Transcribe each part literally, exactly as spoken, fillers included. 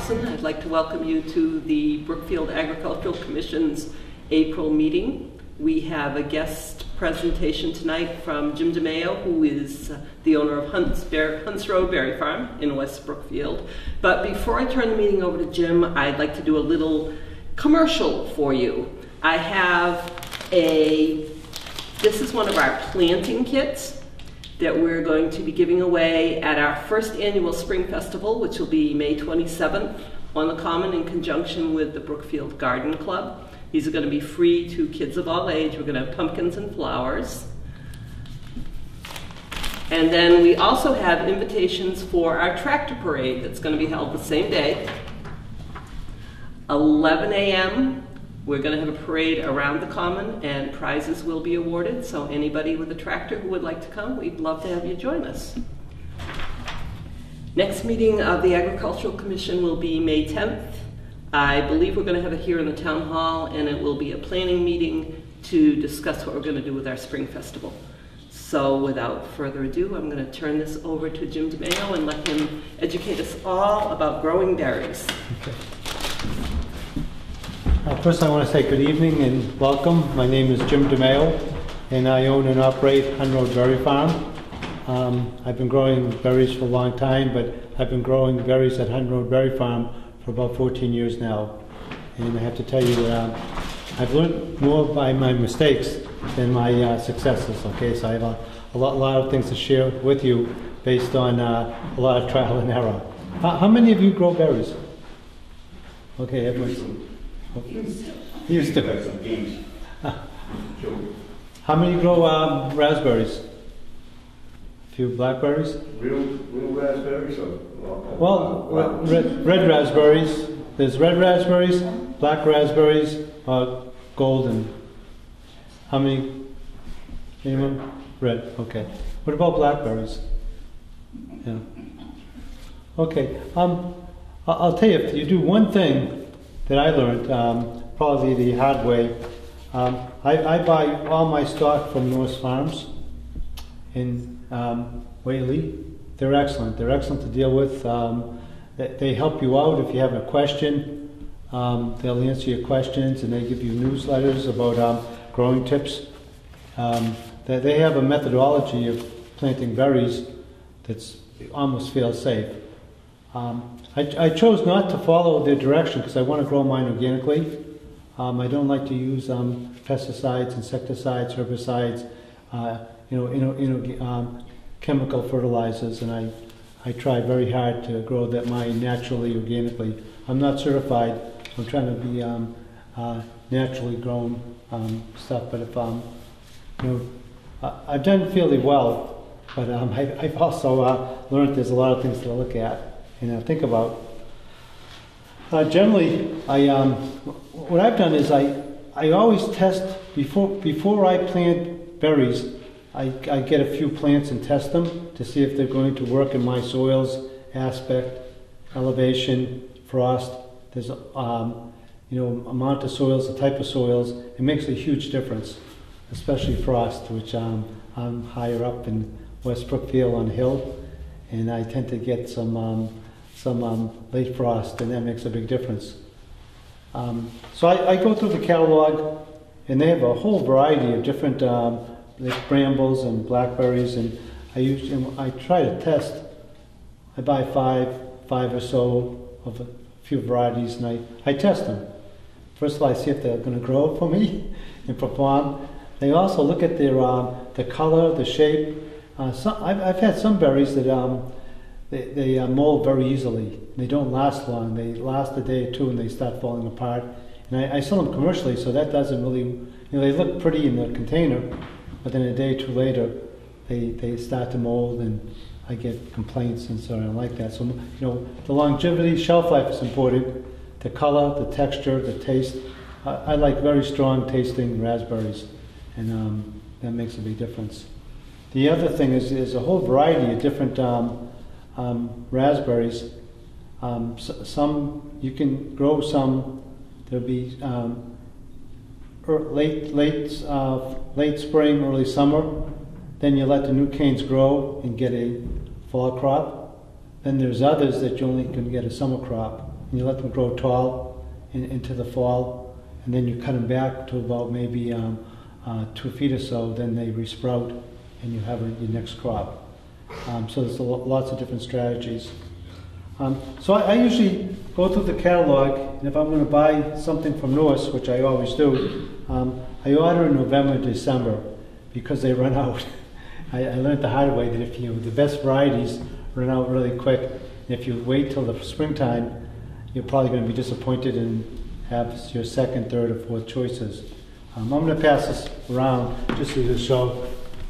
Thompson. I'd like to welcome you to the Brookfield Agricultural Commission's April meeting. We have a guest presentation tonight from Jim DeMayo, who is uh, the owner of Hunts, Bear, Hunts Road Berry Farm in West Brookfield. But before I turn the meeting over to Jim, I'd like to do a little commercial for you. I have a, this is one of our planting kits that we're going to be giving away at our first annual Spring Festival, which will be May twenty-seventh on the Common in conjunction with the Brookfield Garden Club. These are going to be free to kids of all age. We're going to have pumpkins and flowers. And then we also have invitations for our tractor parade that's going to be held the same day. eleven a m We're going to have a parade around the Common and prizes will be awarded. So anybody with a tractor who would like to come, we'd love to have you join us. Next meeting of the Agricultural Commission will be May tenth. I believe we're going to have it here in the town hall, and it will be a planning meeting to discuss what we're going to do with our spring festival. So without further ado, I'm going to turn this over to Jim DeMayo and let him educate us all about growing berries. Okay. Uh, first, I want to say good evening and welcome. My name is Jim DeMayo, and I own and operate Hunts Road Berry Farm. Um, I've been growing berries for a long time, but I've been growing berries at Hunts Road Berry Farm for about fourteen years now. And I have to tell you that uh, I've learned more by my mistakes than my uh, successes. Okay, so I have a, a, lot, a lot of things to share with you based on uh, a lot of trial and error. How, how many of you grow berries? Okay, everyone's. Used to. How many grow um, raspberries? A few blackberries? Real, real raspberries or? Well, red, red raspberries. There's red raspberries, black raspberries, uh, golden. How many? Anyone? Red. Okay. What about blackberries? Yeah. Okay. Um, I'll tell you, if you do one thing that I learned, um, probably the hard way. Um, I, I buy all my stock from Norse Farms in um, Whaley. They're excellent. They're excellent to deal with. Um, they, they help you out if you have a question. Um, they'll answer your questions, and they give you newsletters about um, growing tips. Um, they, they have a methodology of planting berries that's almost fail-safe. Um, I, I chose not to follow their direction because I want to grow mine organically. Um, I don't like to use um, pesticides, insecticides, herbicides, uh, you know, you know, you know um, chemical fertilizers, and I, I try very hard to grow that mine naturally, organically. I'm not certified. I'm trying to be um, uh, naturally grown um, stuff, but if um, you know, I, I've done fairly well, but um, I, I've also uh, learned there's a lot of things to look at and uh, think about. Uh, generally, I um, what I've done is I I always test before before I plant berries. I, I get a few plants and test them to see if they're going to work in my soils, aspect, elevation, frost. There's um, you know amount of soils, the type of soils. It makes a huge difference, especially frost, which um, I'm higher up in West Brookfield on a hill, and I tend to get some. Um, some um, late frost, and that makes a big difference. Um, so I, I go through the catalog, and they have a whole variety of different um, like brambles and blackberries, and I use and I try to test. I buy five, five or so of a few varieties, and I, I test them. First of all, I see if they're going to grow for me and perform. They also look at their um, the color, the shape. Uh, some, I've, I've had some berries that um, They, they uh, mold very easily. They don't last long. They last a day or two and they start falling apart. And I, I sell them commercially, so that doesn't really, you know, they look pretty in the container, but then a day or two later, they, they start to mold, and I get complaints, and so I don't like that. So, you know, the longevity, shelf life is important. The color, the texture, the taste. I, I like very strong tasting raspberries, and um, that makes a big difference. The other thing is, is a whole variety of different um, Um, raspberries. Um, s some you can grow some. There'll be um, er, late, late, uh, late spring, early summer. Then you let the new canes grow and get a fall crop. Then there's others that you only can get a summer crop. and you let them grow tall in, into the fall, and then you cut them back to about maybe um, uh, two feet or so, then they resprout, and you have a, your next crop. Um, so there's a lo lots of different strategies. Um, so I, I usually go through the catalog, and if I'm going to buy something from Norse, which I always do, um, I order in November, December, because they run out. I, I learned the hard way that if you the best varieties run out really quick, and if you wait till the springtime, you're probably going to be disappointed and have your second, third, or fourth choices. Um, I'm going to pass this around just to show.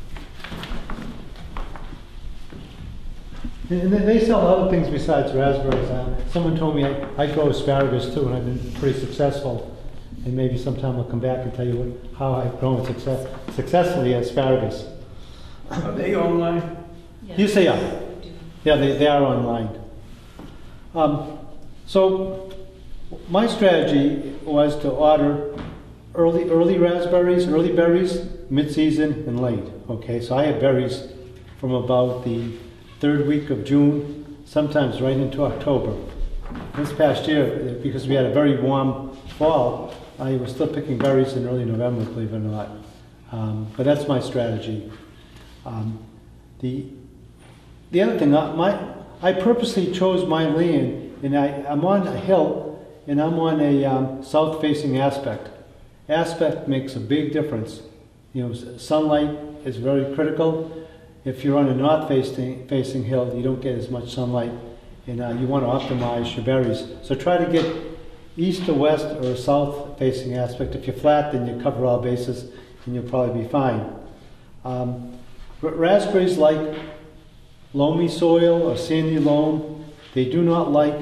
And they sell other things besides raspberries. Uh, someone told me I, I grow asparagus too, and I've been pretty successful. And maybe sometime I'll come back and tell you what, how I've grown success, successfully asparagus. Are they online? Yeah. Yes, they are. Yeah, they, they are online. Um, so my strategy was to order early early raspberries, early berries, mid-season, and late. Okay, so I have berries from about the third week of June, sometimes right into October. This past year, because we had a very warm fall, I was still picking berries in early November, believe it or not. Um, but that's my strategy. Um, the the other thing, uh, my I purposely chose my land, and I, I'm on a hill, and I'm on a um, south-facing aspect. Aspect makes a big difference. You know, sunlight is very critical. If you're on a north-facing facing hill, you don't get as much sunlight, and uh, you want to optimize your berries. So try to get east to west or a south-facing aspect. If you're flat, then you cover all bases, and you'll probably be fine. Um, raspberries like loamy soil or sandy loam. They do not like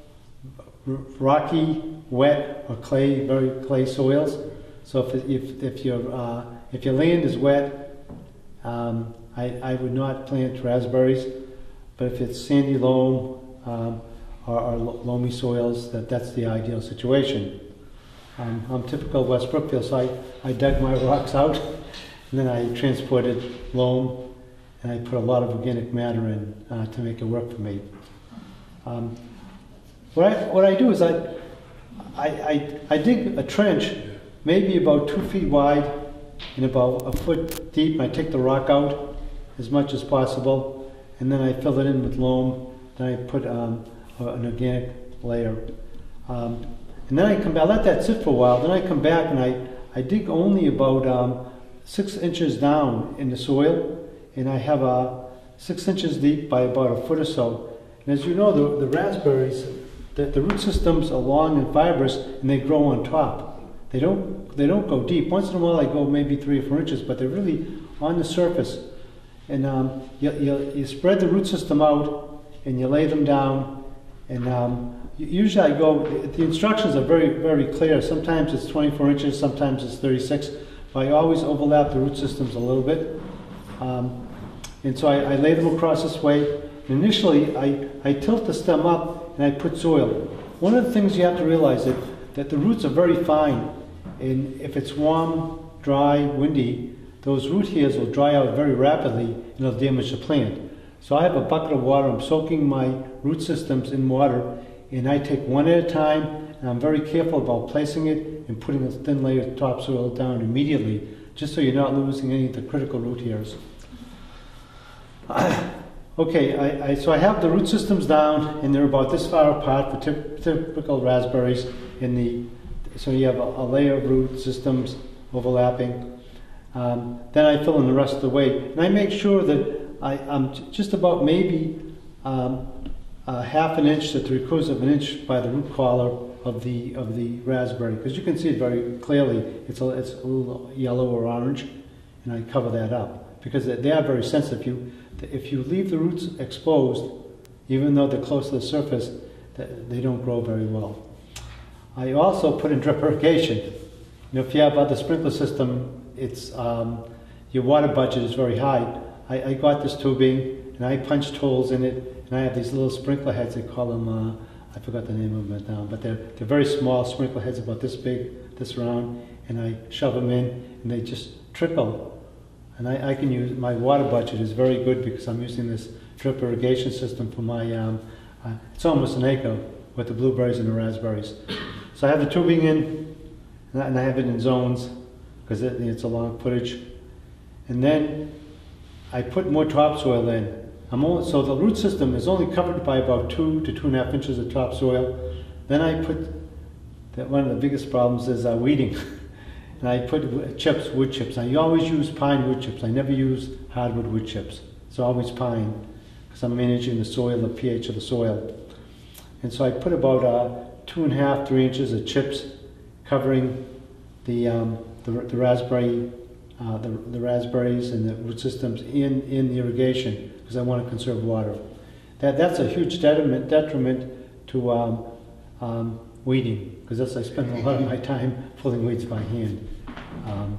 rocky, wet, or clay, very clay soils. So if if if your uh, if your land is wet, um, I, I would not plant raspberries, but if it's sandy loam um, or, or loamy soils, that, that's the ideal situation. Um, I'm typical West Brookfield, so I, I dug my rocks out, and then I transported loam, and I put a lot of organic matter in uh, to make it work for me. Um, what, I, what I do is I, I, I, I dig a trench, maybe about two feet wide and about a foot deep, and I take the rock out as much as possible, and then I fill it in with loam. Then I put um, an organic layer, um, and then I come back. I let that sit for a while. Then I come back and I I dig only about um, six inches down in the soil, and I have a uh, six inches deep by about a foot or so. And as you know, the the raspberries, the, the root systems are long and fibrous, and they grow on top. They don't they don't go deep. Once in a while, I go maybe three or four inches, but they're really on the surface. And um, you, you, you spread the root system out, and you lay them down. And um, usually I go, the instructions are very, very clear. Sometimes it's twenty-four inches, sometimes it's thirty-six. But I always overlap the root systems a little bit. Um, and so I, I lay them across this way. And initially, I, I tilt the stem up, and I put soil. One of the things you have to realize is that, that the roots are very fine. And if it's warm, dry, windy, those root hairs will dry out very rapidly and it'll damage the plant. So I have a bucket of water, I'm soaking my root systems in water, and I take one at a time, and I'm very careful about placing it and putting a thin layer of topsoil down immediately, just so you're not losing any of the critical root hairs. Okay, I, I, so I have the root systems down, and they're about this far apart for typ typical raspberries. In the, so you have a, a layer of root systems overlapping. Um, then I fill in the rest of the way, and I make sure that I, I'm just about maybe um, uh, half an inch to three quarters of an inch by the root collar of the of the raspberry, because you can see it very clearly. It's a, it's a little yellow or orange, and I cover that up because they are very sensitive. If you if you leave the roots exposed, even though they're close to the surface, they don't grow very well. I also put in drip irrigation. You know, if you have other sprinkler system, it's um, your water budget is very high. I, I got this tubing, and I punched holes in it, and I have these little sprinkler heads. They call them, uh, I forgot the name of them now, but they're, they're very small sprinkler heads, about this big, this round, and I shove them in, and they just trickle. And I, I can use, my water budget is very good because I'm using this drip irrigation system for my, um, uh, it's almost an acre with the blueberries and the raspberries. So I have the tubing in, and I have it in zones because it, it's a long footage. And then I put more topsoil in. I'm only, so the root system is only covered by about two to two and a half inches of topsoil. Then I put, that one of the biggest problems is uh, weeding. And I put chips, wood chips. I always use pine wood chips. I never use hardwood wood chips. It's always pine because I'm managing the soil, the pH of the soil. And so I put about uh, two and a half, three inches of chips covering the um, the, the raspberry, uh, the, the raspberries and the root systems in in the irrigation because I want to conserve water. That that's a huge detriment detriment to um, um, weeding because that's I spend a lot of my time pulling weeds by hand. Um,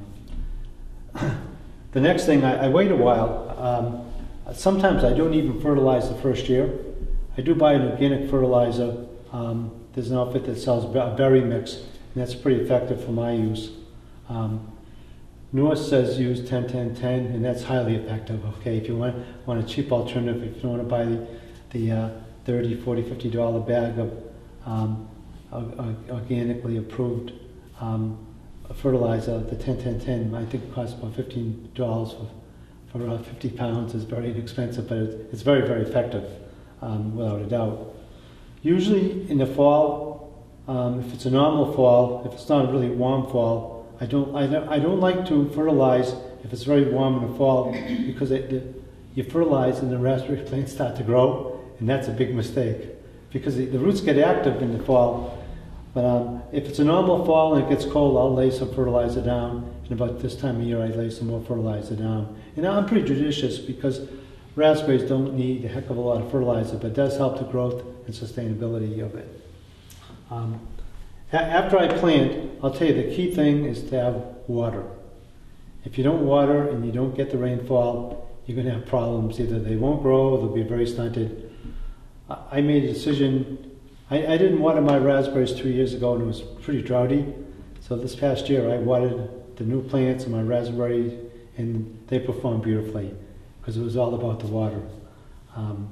the next thing I, I wait a while. Um, sometimes I don't even fertilize the first year. I do buy an organic fertilizer. Um, there's an outfit that sells a berry mix, and that's pretty effective for my use. Um, North says use ten ten ten, and that's highly effective. Okay, if you want want a cheap alternative, if you don't want to buy the the uh, thirty, forty, fifty dollar bag of um, organically approved um, fertilizer, the ten ten ten I think costs about fifteen dollars for for uh, fifty pounds. Is very inexpensive, but it's, it's very very effective. Um, without a doubt. Usually in the fall, um, if it's a normal fall, if it's not a really warm fall, I don't, I don't, I don't like to fertilize if it's very warm in the fall because it, the, you fertilize and the raspberry plants start to grow, and that's a big mistake because the, the roots get active in the fall. But um, if it's a normal fall and it gets cold, I'll lay some fertilizer down, and about this time of year I lay some more fertilizer down. And I'm pretty judicious because raspberries don't need a heck of a lot of fertilizer, but it does help the growth and sustainability of it. Um, a- after I plant, I'll tell you the key thing is to have water. If you don't water and you don't get the rainfall, you're going to have problems. Either they won't grow or they'll be very stunted. I, I made a decision. I, I didn't water my raspberries two years ago and it was pretty droughty. So this past year I watered the new plants and my raspberries and they performed beautifully, because it was all about the water. Um,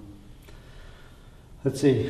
let's see.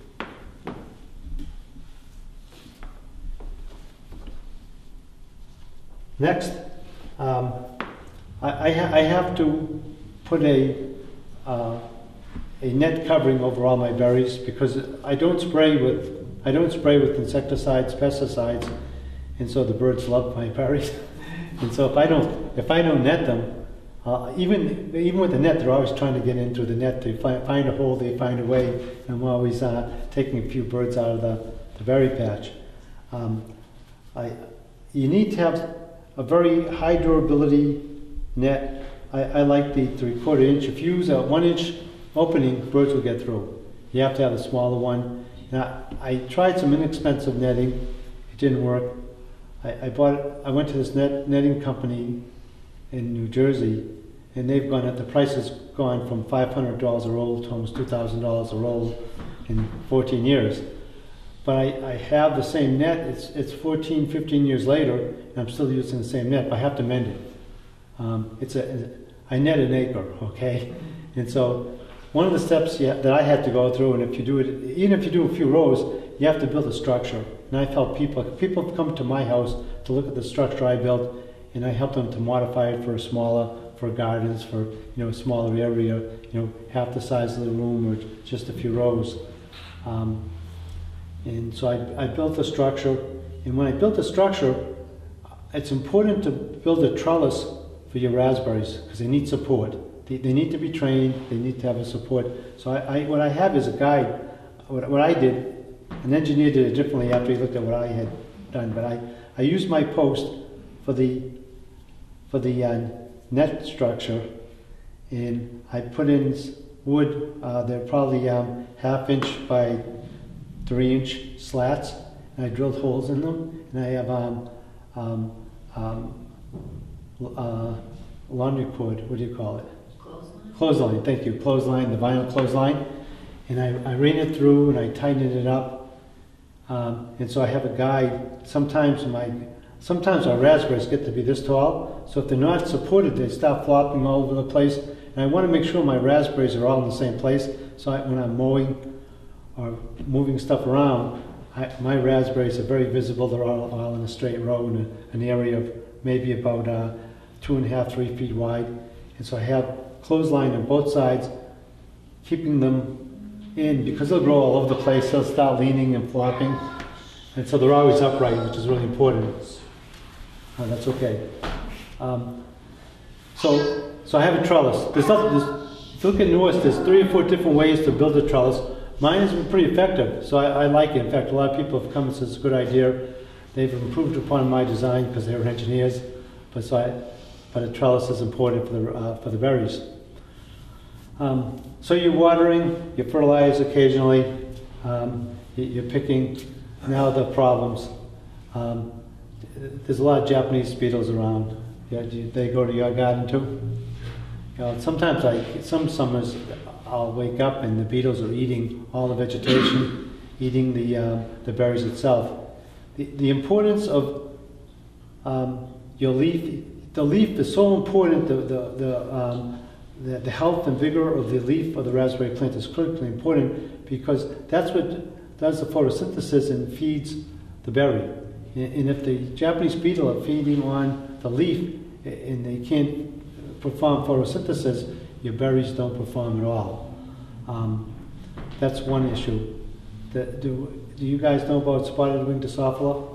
Next, um, I, I, ha I have to put a uh, a net covering over all my berries because I don't spray with I don't spray with insecticides, pesticides, and so the birds love my berries. And so if I don't if I don't net them. Uh, even even with the net, they're always trying to get into the net. They find, find a hole, they find a way. And I'm always uh, taking a few birds out of the, the berry patch. Um, I, you need to have a very high durability net. I, I like the three quarter inch. If you use a one inch opening, birds will get through. You have to have a smaller one. Now, I tried some inexpensive netting. It didn't work. I, I bought. I went to this net, netting company in New Jersey, and they've gone up, the price has gone from five hundred dollars a roll to almost two thousand dollars a roll in fourteen years. But I, I have the same net, it's, it's fourteen, fifteen years later, and I'm still using the same net, but I have to mend it. Um, it's a, I net an acre, okay? And so one of the steps you ha that I had to go through, and if you do it, even if you do a few rows, you have to build a structure. And I felt people, people have come to my house to look at the structure I built, and I helped them to modify it for a smaller, for gardens, for you know a smaller area, you know half the size of the room or just a few rows. Um, and so I, I built a structure, and when I built the structure, it's important to build a trellis for your raspberries because they need support. They, they need to be trained. They need to have a support. So I, I, what I have is a guide. What, what I did, an engineer did it differently after he looked at what I had done, but I, I used my post for the for the uh, net structure, and I put in wood. Uh, they're probably um, half inch by three inch slats, and I drilled holes in them. And I have um, um, um, uh, laundry cord. What do you call it? Clothesline. Clothesline. Thank you. Clothesline. The vinyl clothesline, and I, I ran it through and I tightened it up. Um, and so I have a guide. Sometimes my Sometimes our raspberries get to be this tall, so if they're not supported, they start flopping all over the place. And I want to make sure my raspberries are all in the same place, so I, when I'm mowing or moving stuff around, I, my raspberries are very visible. They're all, all in a straight row in a, an area of maybe about uh, two and a half, three feet wide. And so I have clothesline on both sides, keeping them in, because they'll grow all over the place. They'll start leaning and flopping. And so they're always upright, which is really important. Uh, that's okay. Um, so, so I have a trellis. There's nothing, there's, if you look at Norse, there's three or four different ways to build a trellis. Mine has been pretty effective, so I, I like it. In fact, a lot of people have come and said it's a good idea. They've improved upon my design because they were engineers. But so I, but a trellis is important for the uh, for the berries. Um, so you're watering, you fertilize occasionally, um, you, you're picking. Now the problems. Um, there's a lot of Japanese beetles around. Yeah, do they go to your garden too? You know, sometimes, like some summers, I'll wake up and the beetles are eating all the vegetation, eating the uh, the berries itself. The the importance of um, your leaf. The leaf is so important. The the the, um, the the health and vigor of the leaf of the raspberry plant is critically important, because that's what does the photosynthesis and feeds the berry. And if the Japanese beetle are feeding on the leaf and they can't perform photosynthesis, your berries don't perform at all. Um, that's one issue. The, do, do you guys know about spotted winged Drosophila?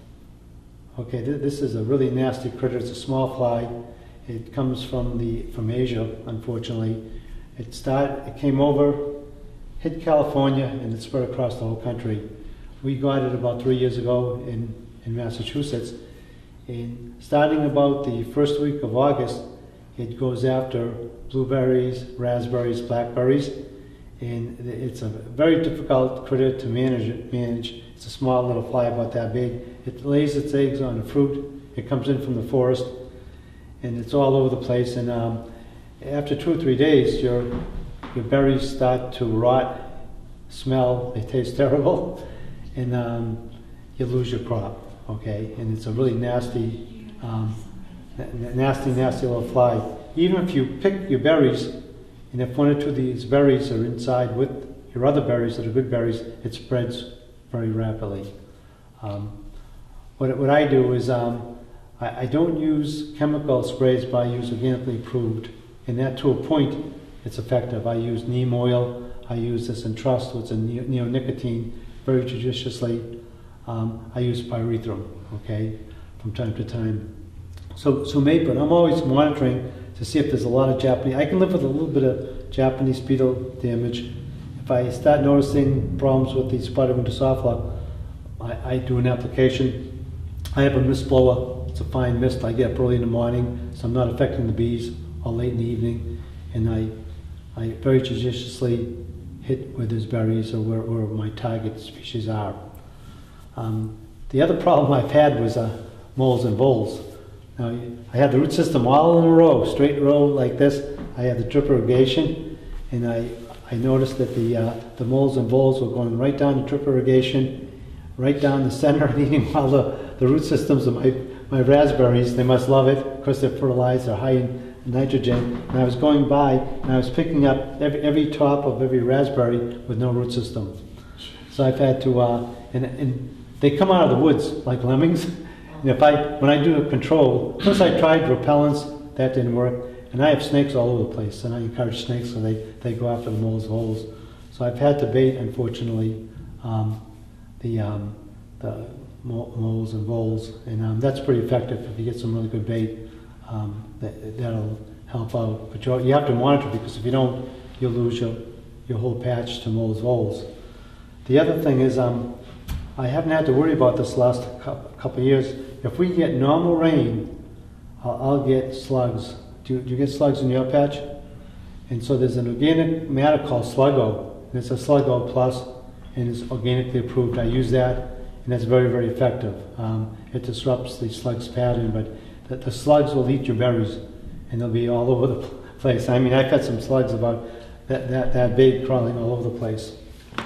Okay, th this is a really nasty critter. It's a small fly. It comes from the from Asia, unfortunately. It started. It came over, hit California, and it spread across the whole country. We got it about three years ago in in Massachusetts. And starting about the first week of August, it goes after blueberries, raspberries, blackberries, and it's a very difficult critter to manage. Manage. It's a small little fly about that big. It lays its eggs on the fruit. It comes in from the forest, and it's all over the place. And um, after two or three days, your your berries start to rot, smell. They taste terrible, and um, you lose your crop. Okay, and it's a really nasty, um, nasty, nasty little fly. Even if you pick your berries, and if one or two of these berries are inside with your other berries that are good berries, it spreads very rapidly. Um, what, what I do is um, I, I don't use chemical sprays, but I use organically improved, and that to a point it's effective. I use neem oil, I use this Entrust, which is a neonicotine, very judiciously. Um, I use pyrethrum, okay, from time to time. So, so maybe, but I'm always monitoring to see if there's a lot of Japanese. I can live with a little bit of Japanese beetle damage. If I start noticing problems with the spotted winged Drosophila, I, I do an application. I have a mist blower. It's a fine mist. I get up early in the morning, so I'm not affecting the bees, or late in the evening, and I, I very judiciously hit where there's berries or where, where my target species are. Um, the other problem I've had was uh, moles and voles. Now, I had the root system all in a row, straight row like this. I had the drip irrigation, and I, I noticed that the, uh, the moles and voles were going right down the drip irrigation, right down the center, and eating all the, the root systems of my, my raspberries. They must love it. Of course, they're fertilized, they're high in nitrogen. And I was going by, and I was picking up every, every top of every raspberry with no root system. So I've had to, uh, and, and they come out of the woods like lemmings. And if I, when I do a control, first I tried repellents, that didn't work. And I have snakes all over the place, and I encourage snakes so they, they go after the moles and holes. So I've had to bait, unfortunately, um, the, um, the moles and voles, and um, that's pretty effective. If you get some really good bait, um, that, that'll help out. But you, you have to monitor, because if you don't, you'll lose your, your whole patch to moles and voles. The other thing is, um, I haven't had to worry about this last couple of years. If we get normal rain, I'll, I'll get slugs. Do, do you get slugs in your patch? And so there's an organic matter called Sluggo, and it's a Sluggo Plus, and it's organically approved. I use that, and that's very, very effective. Um, it disrupts the slug's pattern, but the, the slugs will eat your berries, and they'll be all over the place. I mean, I've had some slugs about that, that, that big crawling all over the place.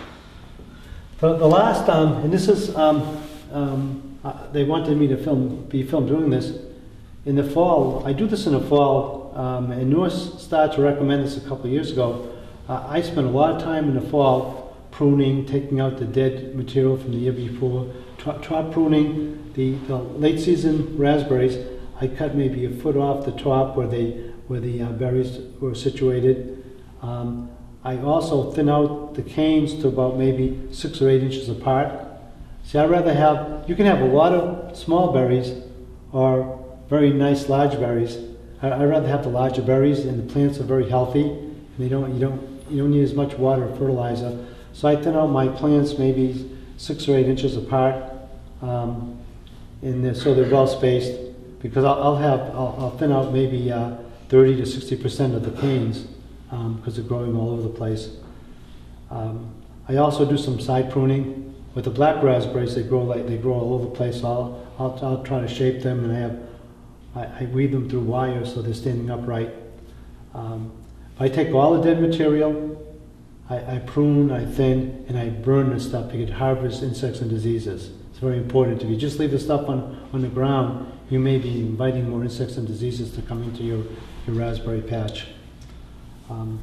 The, the last, um, and this is, um, um, uh, they wanted me to film, be filmed doing this. In the fall, I do this in the fall, um, and Norse started to recommend this a couple of years ago. Uh, I spend a lot of time in the fall pruning, taking out the dead material from the year before, top, top pruning the, the late season raspberries. I cut maybe a foot off the top where they where the uh, berries were situated. Um, I also thin out the canes to about maybe six or eight inches apart. See, I'd rather have, you can have a lot of small berries or very nice large berries. I, I'd rather have the larger berries, and the plants are very healthy. And they don't, you don't, you don't need as much water or fertilizer. So I thin out my plants maybe six or eight inches apart, um, and they're, so they're well spaced. Because I'll, I'll have, I'll, I'll thin out maybe uh, thirty to sixty percent of the canes because um, they're growing all over the place. Um, I also do some side pruning. With the black raspberries, they grow like they grow all over the place. I'll, I'll, I'll try to shape them, and I have, I, I weave them through wire so they're standing upright. Um, if I take all the dead material, I, I prune, I thin, and I burn the stuff to get harvest insects and diseases. It's very important. If you just leave the stuff on, on the ground, you may be inviting more insects and diseases to come into your, your raspberry patch. Um,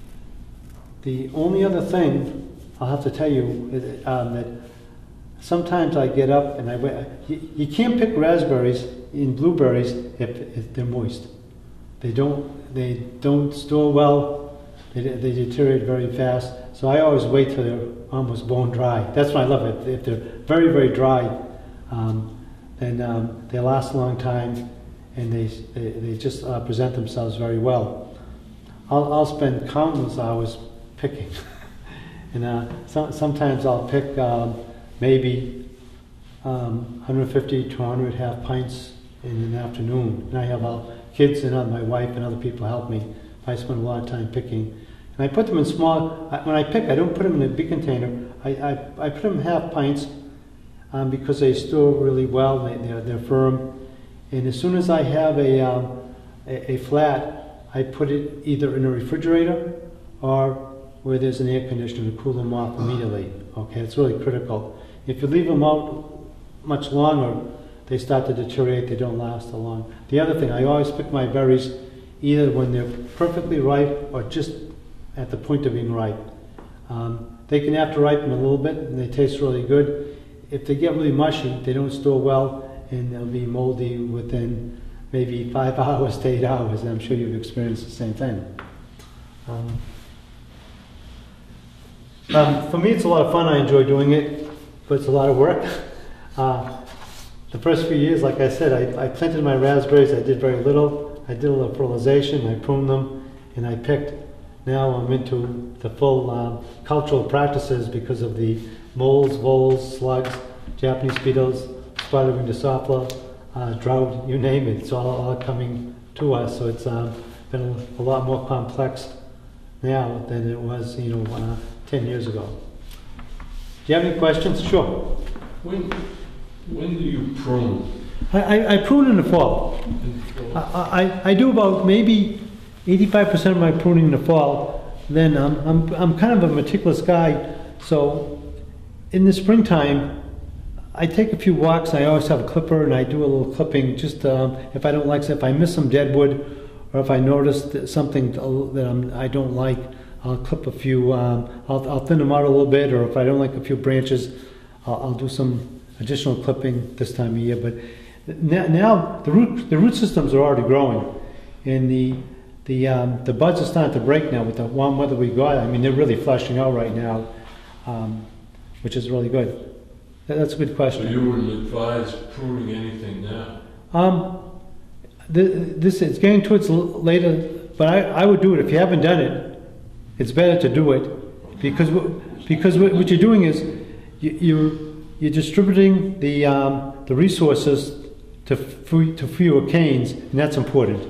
the only other thing I'll have to tell you is, um, that sometimes I get up and I wait. You, you can't pick raspberries and blueberries if, if they're moist. They don't. They don't store well. They, they deteriorate very fast. So I always wait till they're almost bone dry. That's why I love it. If they're very very dry, um, then um, they last a long time, and they they, they just uh, present themselves very well. I'll, I'll spend countless hours picking. And uh, so, sometimes I'll pick um, maybe um, one hundred fifty to one hundred half pints in the afternoon. And I have uh, kids and uh, my wife and other people help me. I spend a lot of time picking. And I put them in small, I, when I pick, I don't put them in a big container. I, I, I put them in half pints um, because they store really well, they, they're, they're firm. And as soon as I have a, um, a, a flat, I put it either in a refrigerator or where there's an air conditioner to cool them off immediately. Okay, it's really critical. If you leave them out much longer, they start to deteriorate, they don't last so long. The other thing, I always pick my berries either when they're perfectly ripe or just at the point of being ripe. Um, they can have to ripen a little bit and they taste really good. If they get really mushy, they don't store well and they'll be moldy within maybe five hours to eight hours. And I'm sure you've experienced the same thing. Um, Um, for me, it's a lot of fun. I enjoy doing it, but it's a lot of work. Uh, the first few years, like I said, I, I planted my raspberries. I did very little. I did a little fertilization. I pruned them, and I picked. Now I'm into the full um, cultural practices because of the moles, voles, slugs, Japanese beetles, spotted winged Drosophila, uh, drought, you name it. It's all, all coming to us. So it's um, been a, a lot more complex now than it was, you know, uh, ten years ago. Do you have any questions? Sure. When, when do you prune? I, I, I prune in the fall. I, I, I do about maybe eighty-five percent of my pruning in the fall. Then um, I'm, I'm kind of a meticulous guy, so in the springtime, I take a few walks. I always have a clipper and I do a little clipping just um, if I don't like, if I miss some dead wood or if I notice that something that I'm, I don't like, I'll clip a few, um, I'll, I'll thin them out a little bit, or if I don't like a few branches, I'll, I'll do some additional clipping this time of year. But now, now the root the root systems are already growing, and the the um, the buds are starting to break now with the warm weather we got. I mean, they're really fleshing out right now, um, which is really good. That, that's a good question. So you wouldn't advise pruning anything now? Um, the, this it's getting towards later, but I, I would do it if you haven't done it. It's better to do it because because what you're doing is you, you're you're distributing the um, the resources to free, to fewer canes, and that's important.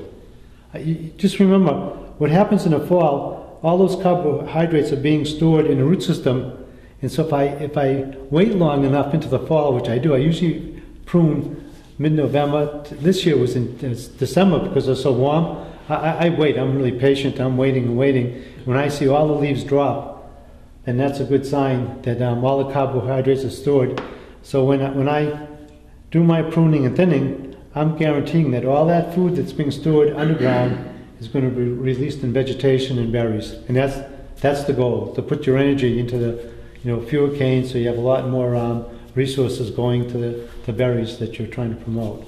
You just remember what happens in the fall. All those carbohydrates are being stored in the root system, and so if I if I wait long enough into the fall, which I do, I usually prune mid-November. This year was in it's December because it's so warm. I, I wait. I'm really patient. I'm waiting and waiting. When I see all the leaves drop, then that's a good sign that um, all the carbohydrates are stored. So when I, when I do my pruning and thinning, I'm guaranteeing that all that food that's being stored underground is going to be released in vegetation and berries. And that's that's the goal, to put your energy into the you know, fewer canes, so you have a lot more um, resources going to the, the berries that you're trying to promote.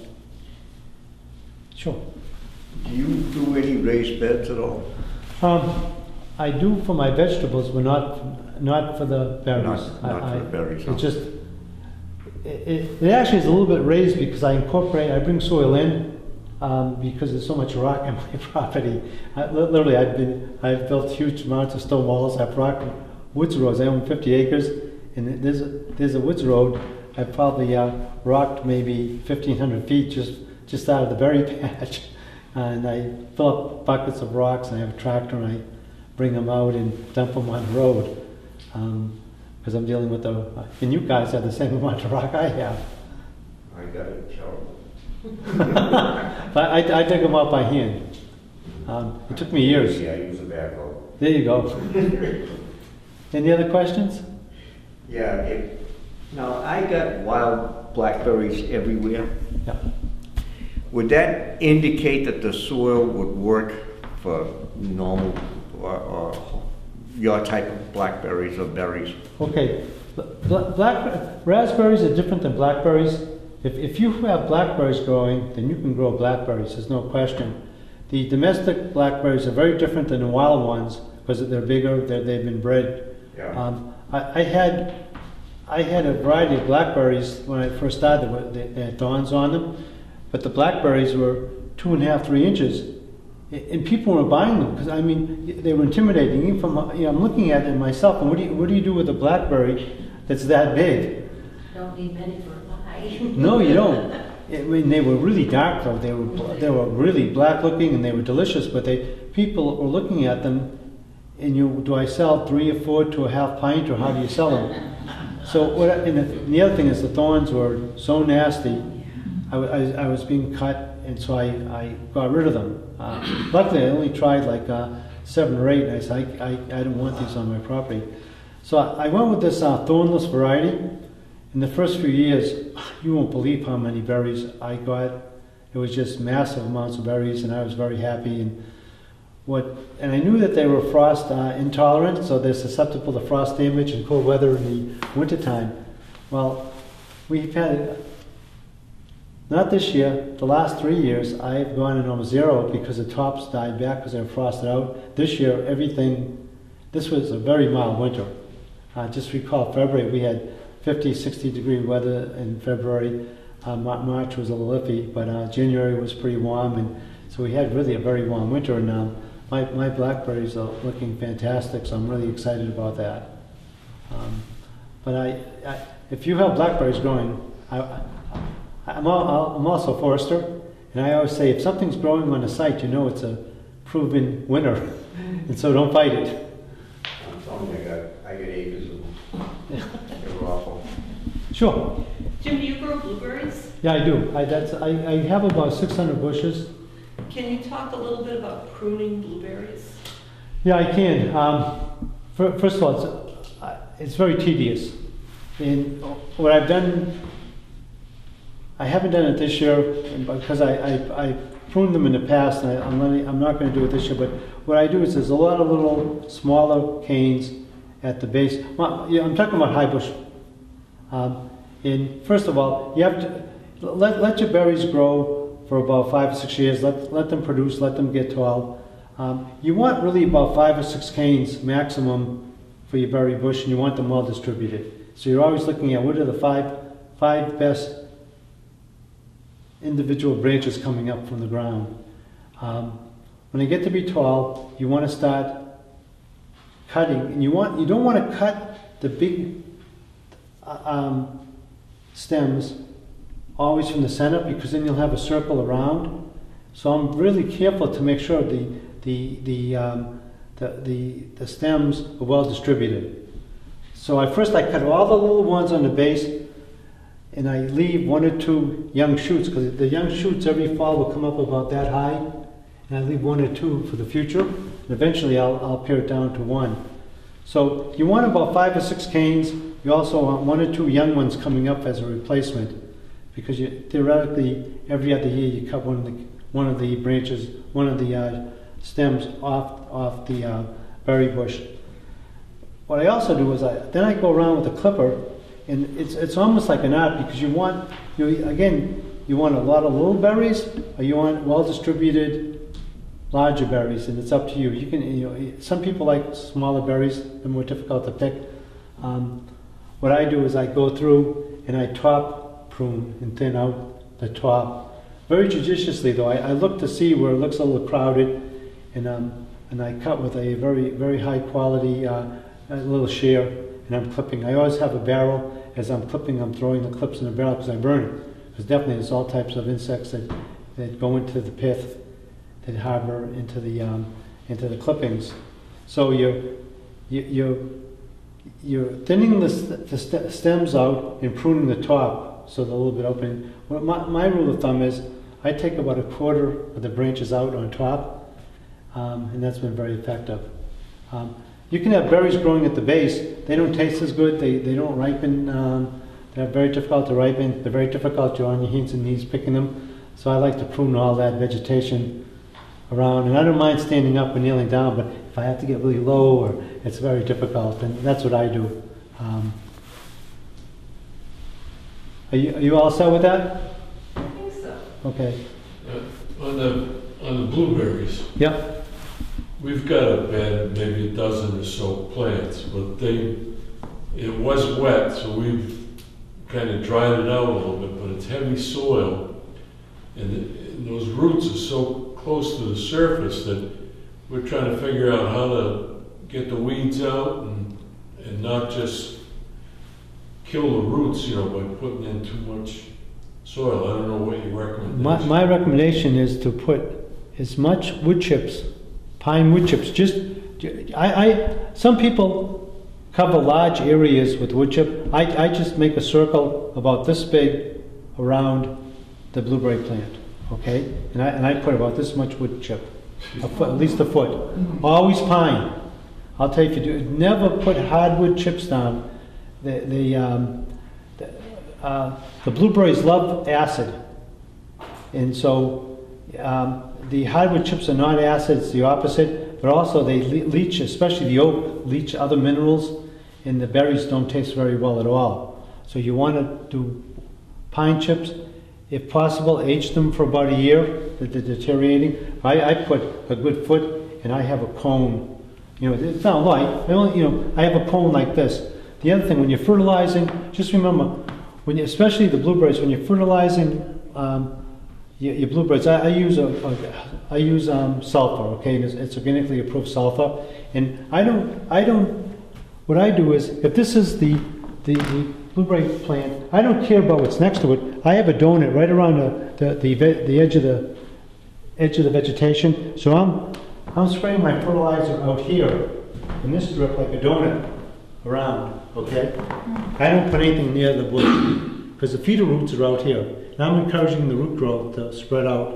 Sure. Do you do any raised beds at all? Um, I do for my vegetables, but not not for the berries. Not, not I, for the berries. It No. just it, it, it actually is a little bit raised because I incorporate, I bring soil in um, because there's so much rock in my property. I, literally, I've been I've built huge amounts of stone walls. I've rocked woods roads. I own fifty acres, and there's a, there's a woods road. I've probably uh, rocked maybe fifteen hundred feet just just out of the berry patch. And I fill up buckets of rocks, and I have a tractor, and I bring them out and dump them on the road. Because um, I'm dealing with the, and you guys have the same amount of rock I have. I got it, terrible. But I, I dig them out by hand. Um, it took me years. Yeah, I use a backhoe. There you go. Any other questions? Yeah, it, now I got wild blackberries everywhere. Yeah. Would that indicate that the soil would work for normal or, or your type of blackberries or berries? Okay, Bla- black, raspberries are different than blackberries. If, if you have blackberries growing, then you can grow blackberries, there's no question. The domestic blackberries are very different than the wild ones because they're bigger, they're, they've been bred. Yeah. Um, I, I had I had a variety of blackberries when I first started, they had thorns on them, but the blackberries were two and a half, three inches. And people were buying them because, I mean, they were intimidating. Even from, you know, I'm looking at it myself, and what do you, what do you do with a blackberry that's that big? Don't need many for a pie. No, you don't. I mean, they were really dark though. They were they were really black looking, and they were delicious. But they people were looking at them, and you do I sell three or four to a half pint, or how do you sell them? So what? And the, and the other thing is the thorns were so nasty. I, I, I was being cut, and so I, I got rid of them. Uh, luckily, I only tried like uh, seven or eight, and I said, I, I, I don't want these on my property. So I, I went with this uh, thornless variety. In the first few years, you won't believe how many berries I got. It was just massive amounts of berries, and I was very happy. And what? And I knew that they were frost uh, intolerant, so they're susceptible to frost damage and cold weather in the wintertime. Well, we've had... Not this year, the last three years, I've gone in almost zero because the tops died back because they were frosted out. This year, everything, this was a very mild winter. Uh, just recall February, we had fifty, sixty degree weather in February. Uh, March was a little iffy, but uh, January was pretty warm, and so we had really a very warm winter. And um, my, my blackberries are looking fantastic, so I'm really excited about that. Um, but I, I, if you have blackberries growing, I, I I'm, all, I'm also a forester, and I always say if something's growing on a site, you know it's a proven winner, and so don't fight it. I'm telling you, I got, I got acres of them. They're awful. Sure. Jim, do you grow blueberries? Yeah, I do. I, that's, I, I have about six hundred bushes. Can you talk a little bit about pruning blueberries? Yeah, I can. Um, for, first of all, it's, uh, it's very tedious. And what I've done, I haven't done it this year because I, I, I pruned them in the past, and I, I'm, letting, I'm not going to do it this year. But what I do is there's a lot of little smaller canes at the base. Well, yeah, I'm talking about high bush. Um, and first of all, you have to let, let your berries grow for about five or six years. Let, let them produce, let them get tall. Um, you want really about five or six canes maximum for your berry bush, and you want them well distributed. So you're always looking at what are the five, five best individual branches coming up from the ground. Um, when they get to be tall, you want to start cutting, and you want you don't want to cut the big uh, um, stems always from the center, because then you'll have a circle around. So I'm really careful to make sure the the the um, the, the the stems are well distributed. So I first I cut all the little ones on the base, and I leave one or two young shoots, because the young shoots every fall will come up about that high, and I leave one or two for the future, and eventually I'll, I'll pare it down to one. So you want about five or six canes. You also want one or two young ones coming up as a replacement, because you, theoretically every other year you cut one of the one of the branches, one of the uh, stems off off the uh, berry bush. what I also do is I then I go around with a clipper, and it's it's almost like an art because you want you again you want a lot of little berries or you want well distributed larger berries, and it's up to you. You can you know some people like smaller berries; they're more difficult to pick. Um, what I do is I go through and I top prune and thin out the top very judiciously. Though I, I look to see where it looks a little crowded, and um, and I cut with a very very high quality. Uh, a little shear, and I'm clipping. I always have a barrel. As I'm clipping, I'm throwing the clips in the barrel because I burn it. Because definitely there's all types of insects that, that go into the pith, that harbor into the um, into the clippings. So you're you, you're you're thinning the, st the st stems out and pruning the top so they're a little bit open. Well, my my rule of thumb is I take about a quarter of the branches out on top, um, and that's been very effective. Um, You can have berries growing at the base. They don't taste as good. They, they don't ripen. Um, they're very difficult to ripen. They're very difficult. You're on your hands and knees picking them. So I like to prune all that vegetation around. And I don't mind standing up or kneeling down, but if I have to get really low, or it's very difficult, and that's what I do. Um, are, you, are you all set with that? I think so. Okay. Uh, on the on the blueberries. Yep. We've got a bed, maybe a dozen or so plants, but they, it was wet, so we've kind of dried it out a little bit, but it's heavy soil, and, it, and those roots are so close to the surface that we're trying to figure out how to get the weeds out and, and not just kill the roots, you know, by putting in too much soil. I don't know what your recommendation My, my recommendation is to put as much wood chips, pine wood chips. Just, I, I, some people cover large areas with wood chip. I, I just make a circle about this big around the blueberry plant, okay? And I, and I put about this much wood chip, a foot, at least a foot. Always pine. I'll tell you if you do, never put hardwood chips down. The, the, um, the, uh, the blueberries love acid, and so um, the hardwood chips are not acid, it's the opposite, but also they le leach, especially the oak, leach other minerals, and the berries don't taste very well at all. So you want to do pine chips, if possible, age them for about a year, that they're deteriorating. I, I put a good foot, and I have a cone. You know, it's not light, I only, you know, I have a cone like this. The other thing, when you're fertilizing, just remember, when you, especially the blueberries, when you're fertilizing um, Your, your blueberries, I, I use a, a I use um, sulfur. Okay, it's, it's organically approved sulfur, and I don't I don't. What I do is, if this is the, the the blueberry plant, I don't care about what's next to it. I have a donut right around the the the, ve the edge of the edge of the vegetation. So I'm I'm spraying my fertilizer out here in this strip like a donut around. Okay, I don't put anything near the bush because the feeder roots are out here. And I'm encouraging the root growth to spread out.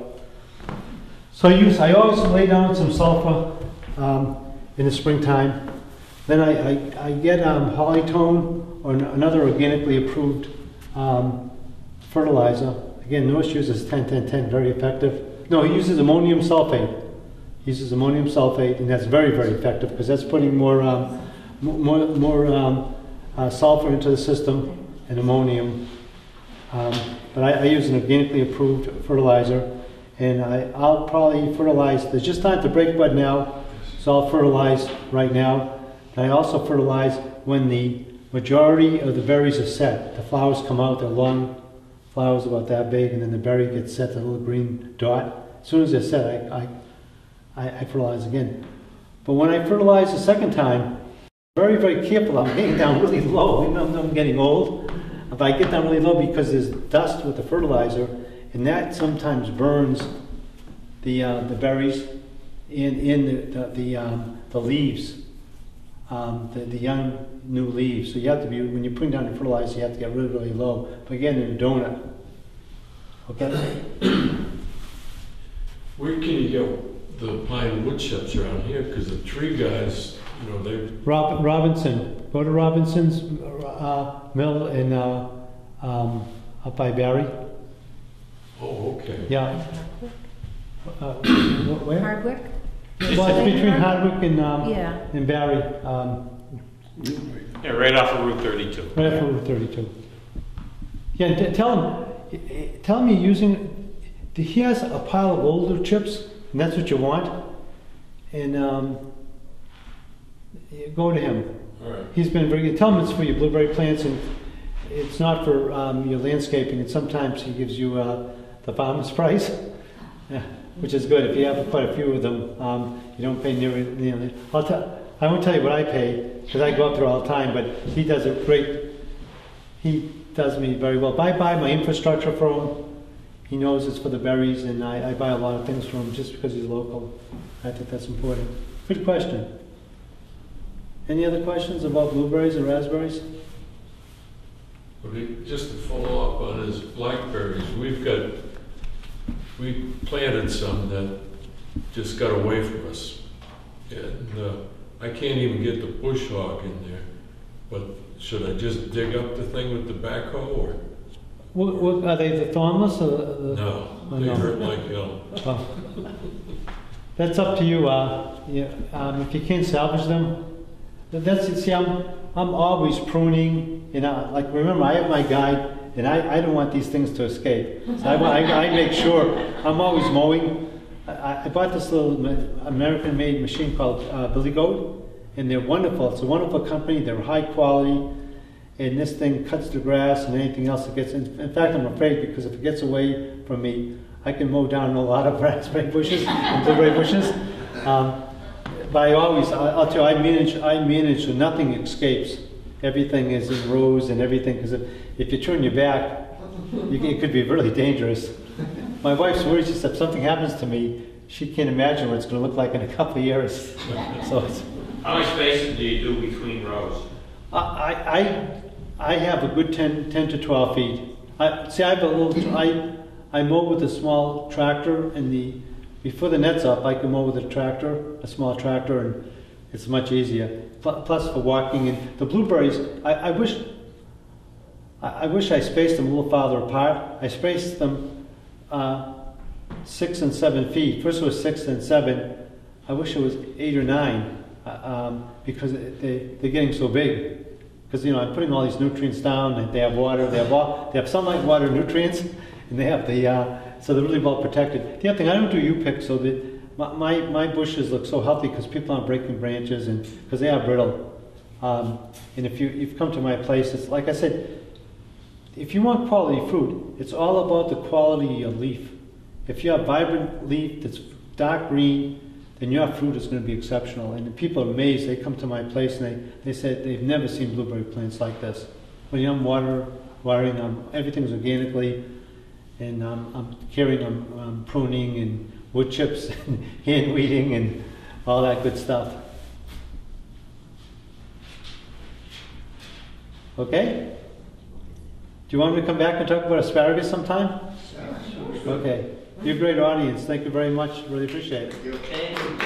So I use, I always lay down some sulfur um, in the springtime. Then I, I, I get um, Hollytone or another organically approved um, fertilizer. Again, Norse uses ten ten ten, very effective. No, he uses ammonium sulfate. He uses ammonium sulfate, and that's very, very effective because that's putting more, um, more, more um, uh, sulfur into the system and ammonium. Um, but I, I use an organically approved fertilizer, and I, I'll probably fertilize. There's just time to break bud now, so I'll fertilize right now. And I also fertilize when the majority of the berries are set. The flowers come out, they're long flowers about that big, and then the berry gets set to a little green dot. As soon as they're set, I, I, I fertilize again. But when I fertilize the second time, very, very careful. I'm getting down really low, even though I'm getting old. But I get down really low because there's dust with the fertilizer, and that sometimes burns the uh, the berries in in the the, the, um, the leaves, um, the the young new leaves. So you have to be, when you're putting down the fertilizer, you have to get really really low. But again, in a donut. Okay. Where can you get the pine wood chips around here? Because the tree guys, you know, they. Rob, Robinson. Go to Robinson's uh, mill in uh, um, up by Barry. Oh, okay. Yeah. Uh, where? Hardwick? Well, it's between Hardwick and um, Yeah. and Barry. Um, Yeah, right off of Route thirty-two. Right after Route thirty-two. Yeah, and t- tell him, tell him you're using, he has a pile of older chips, and that's what you want. And um, go to him. All right. He's been very good. Tell him it's for your blueberry plants, and it's not for um, your landscaping. And sometimes he gives you uh, the farmer's price, yeah, which is good. If you have quite a few of them, um, you don't pay nearly. nearly. I'll tell. I won't tell you what I pay because I go up there all the time. But he does a great. He does me very well. I buy my infrastructure from him. He knows it's for the berries, and I, I buy a lot of things from him just because he's local. I think that's important. Good question. Any other questions about blueberries and raspberries? Okay, just to follow up on his blackberries, we've got, we planted some that just got away from us. And uh, I can't even get the bush hog in there. But should I just dig up the thing with the backhoe or? What, what, are they the thornless or the? No, oh, they no. hurt like hell. Oh. That's up to you. Uh, yeah, um, if you can't salvage them, that's see. I'm I'm always pruning. You know, like remember, I have my guide, and I, I don't want these things to escape. So I, I, I make sure I'm always mowing. I, I bought this little American-made machine called uh, Billy Goat, and they're wonderful. It's a wonderful company. They're high quality, and this thing cuts the grass and anything else that gets in. In fact, I'm afraid because if it gets away from me, I can mow down a lot of raspberry bushes and blueberry bushes. Um, but I always, I'll tell you, I manage, I manage so nothing escapes. Everything is in rows and everything, because if, if you turn your back, you, it could be really dangerous. My wife's worried, she said, if something happens to me, she can't imagine what it's going to look like in a couple of years. So it's, How much spacing do you do between rows? I, I, I have a good ten, ten to twelve feet. I, see, I have a little, I, I mow with a small tractor, and the before the net's up, I can mow with a tractor, a small tractor, and it's much easier. Plus, for walking and the blueberries, I, I wish, I, I wish I spaced them a little farther apart. I spaced them uh, six and seven feet. First it was six and seven. I wish it was eight or nine uh, um, because they they're getting so big. Because you know I'm putting all these nutrients down, and they have water, they have all, they have sunlight, water, nutrients. And they have the, uh, so they're really well protected. The other thing, I don't do U-pick, so that my, my, my bushes look so healthy because people aren't breaking branches and because they are brittle. Um, and if you, you've come to my place, it's like I said, if you want quality fruit, it's all about the quality of your leaf. If you have vibrant leaf that's dark green, then your fruit is going to be exceptional. And the people are amazed. They come to my place and they, they say they've never seen blueberry plants like this. When I'm water, watering them, everything's organically. And um, I'm carrying them, um, pruning and wood chips and hand weeding and all that good stuff. Okay? Do you want me to come back and talk about asparagus sometime? Okay. You're a great audience. Thank you very much. Really appreciate it. Okay.